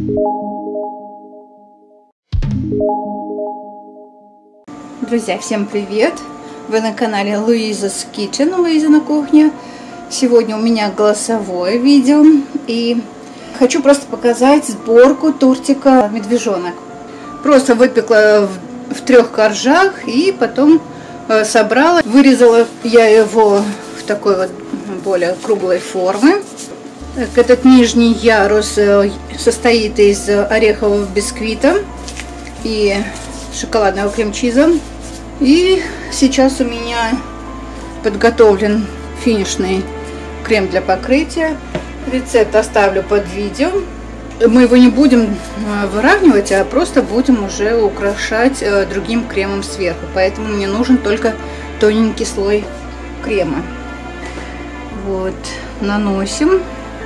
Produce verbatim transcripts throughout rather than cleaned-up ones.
Друзья, всем привет! Вы на канале Louisa's Kitchen, Луиза на кухне. Сегодня у меня голосовое видео, и хочу просто показать сборку тортика медвежонок. Просто выпекла в, в трех коржах и потом э, собрала. Вырезала я его в такой вот более круглой формы. Этот нижний ярус состоит из орехового бисквита и шоколадного крем-чиза. И сейчас у меня подготовлен финишный крем для покрытия. Рецепт оставлю под видео. Мы его не будем выравнивать, а просто будем уже украшать другим кремом сверху. Поэтому мне нужен только тоненький слой крема. Вот, наносим.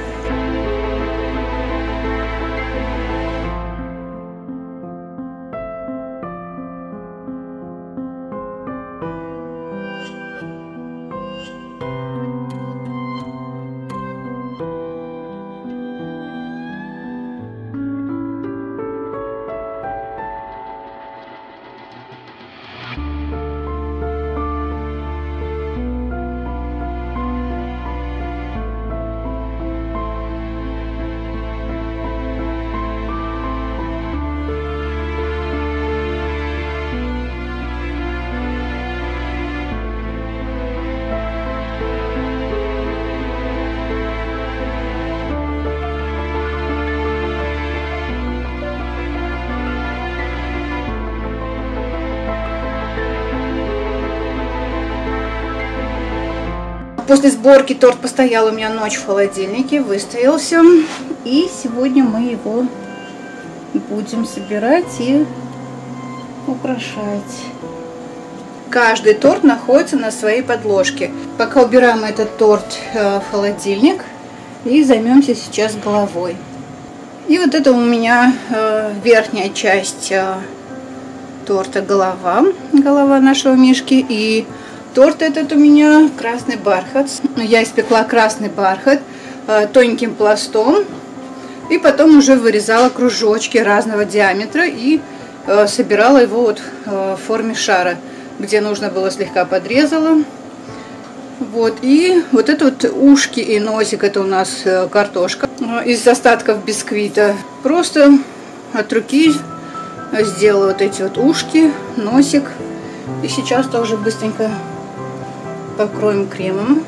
После сборки торт постоял у меня ночь в холодильнике, выстоялся. И сегодня мы его будем собирать и украшать. Каждый торт находится на своей подложке. Пока убираем этот торт в холодильник и займемся сейчас головой. И вот это у меня верхняя часть торта, голова, голова нашего мишки. И торт этот у меня красный бархат. Я испекла красный бархат э, тоненьким пластом. И потом уже вырезала кружочки разного диаметра и э, собирала его вот э, в форме шара. Где нужно было, слегка подрезала. Вот. И вот это вот ушки и носик, это у нас э, картошка. Из остатков бисквита. Просто от руки сделала вот эти вот ушки, носик. И сейчас тоже быстренько покроем кремом.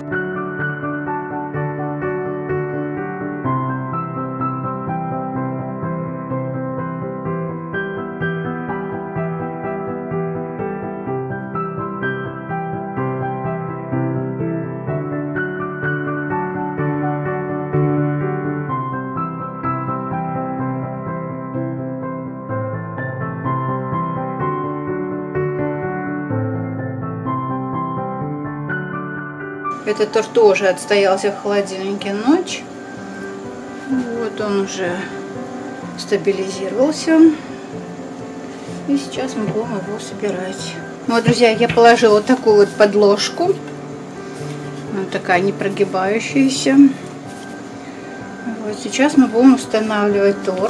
Этот торт тоже отстоялся в холодильнике ночь. Вот он уже стабилизировался. И сейчас мы будем его собирать. Вот, друзья, я положила вот такую вот подложку. Она такая не прогибающаяся. Вот сейчас мы будем устанавливать торт.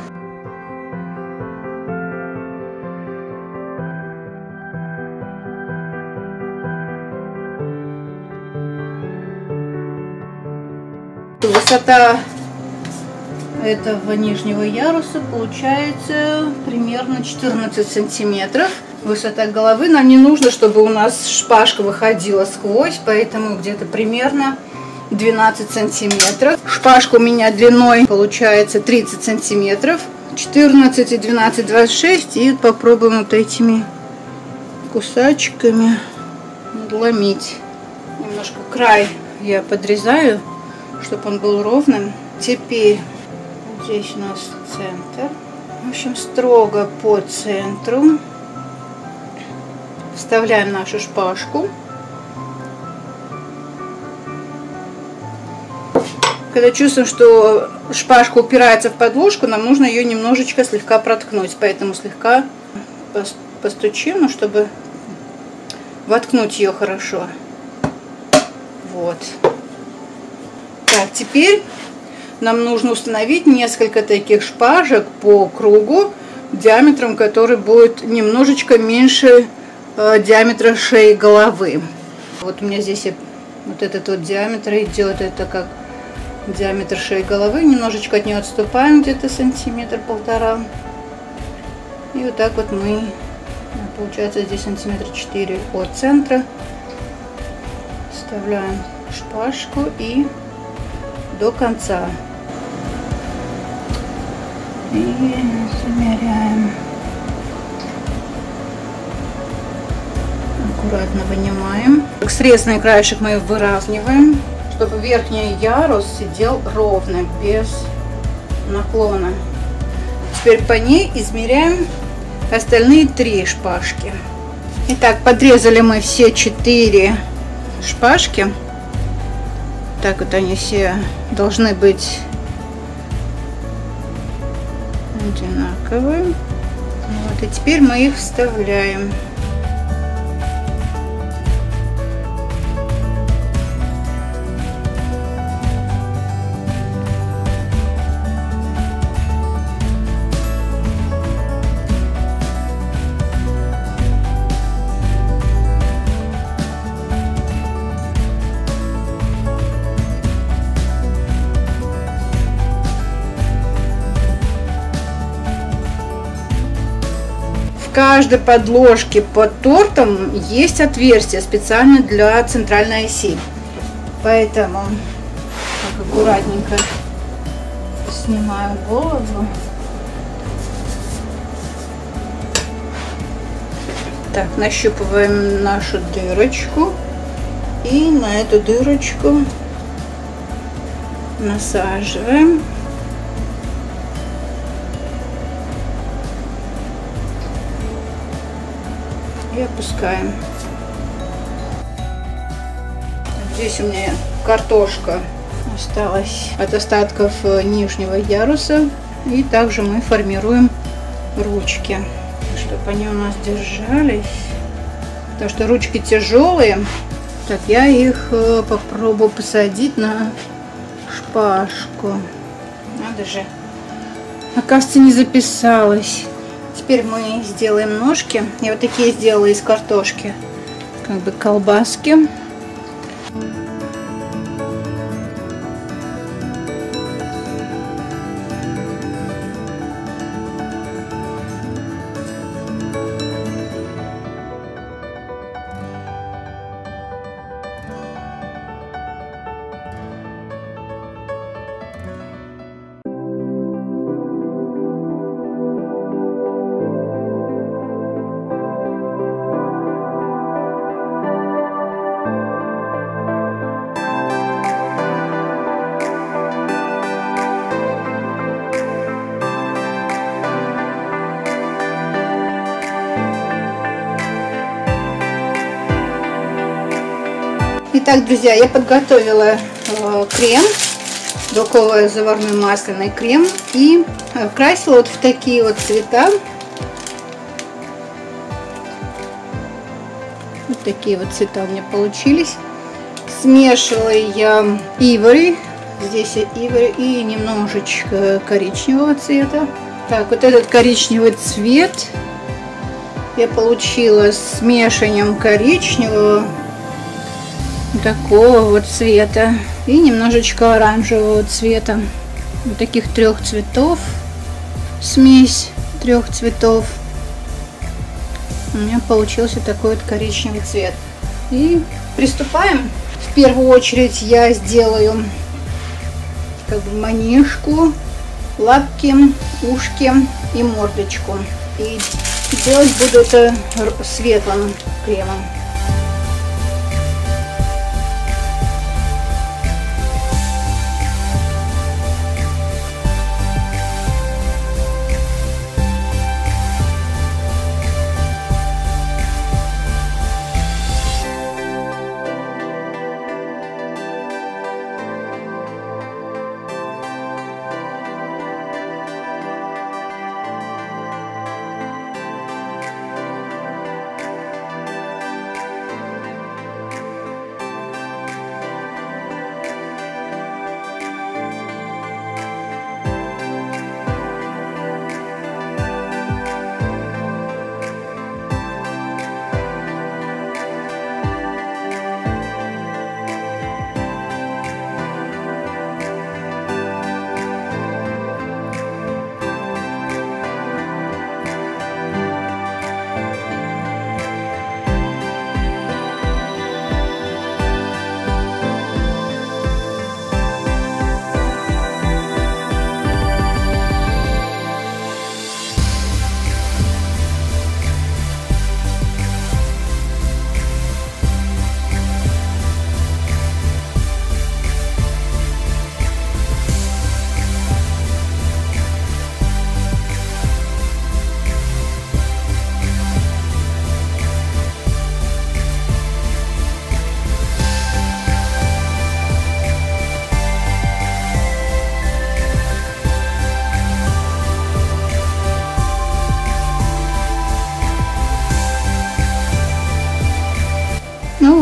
Высота этого нижнего яруса получается примерно четырнадцать сантиметров. Высота головы. Нам не нужно, чтобы у нас шпажка выходила сквозь, поэтому где-то примерно двенадцать сантиметров. Шпажка у меня длиной получается тридцать сантиметров. четырнадцать и двенадцать, двадцать шесть. И попробуем вот этими кусачками надломить. Немножко край я подрезаю, чтобы он был ровным. Теперь здесь у нас центр. В общем, строго по центру вставляем нашу шпажку. Когда чувствуем, что шпажка упирается в подложку, нам нужно ее немножечко слегка проткнуть. Поэтому слегка постучим, ну, чтобы воткнуть ее хорошо. Вот. Так, теперь нам нужно установить несколько таких шпажек по кругу, диаметром который будет немножечко меньше э, диаметра шеи головы. Вот у меня здесь вот этот вот диаметр идет, это как диаметр шеи головы, немножечко от нее отступаем, где-то сантиметр-полтора. И вот так вот мы, получается здесь сантиметр четыре от центра, вставляем шпажку и до конца. И замеряем. Аккуратно вынимаем. Срезанный краешек мы выравниваем, чтобы верхний ярус сидел ровно, без наклона. Теперь по ней измеряем остальные три шпажки. Итак, подрезали мы все четыре шпажки. Так вот они все должны быть одинаковые. Вот, и теперь мы их вставляем. В каждой подложке под тортом есть отверстие специально для центральной оси, поэтому так аккуратненько снимаю голову. Так, нащупываем нашу дырочку и на эту дырочку насаживаем. И опускаем. Здесь у меня картошка осталась от остатков нижнего яруса. И также мы формируем ручки, чтобы они у нас держались. Потому что ручки тяжелые. Так, я их попробую посадить на шпажку. Надо же. Оказывается, не записалась. Теперь мы сделаем ножки. Я вот такие сделала из картошки, как бы колбаски. Итак, друзья, я подготовила э, крем, белковый заварной масляный крем, и э, красила вот в такие вот цвета. Вот такие вот цвета у меня получились. Смешивала я ивори, здесь ивори, и немножечко коричневого цвета. Так, вот этот коричневый цвет я получила смешиванием коричневого, такого вот цвета, и немножечко оранжевого цвета. Вот таких трех цветов, смесь трех цветов. У меня получился такой вот коричневый цвет. И приступаем. В первую очередь я сделаю как бы манишку, лапки, ушки и мордочку. И делать буду это светлым кремом.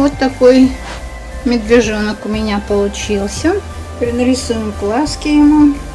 вот такой медвежонок у меня получился. Теперь нарисуем глазки ему.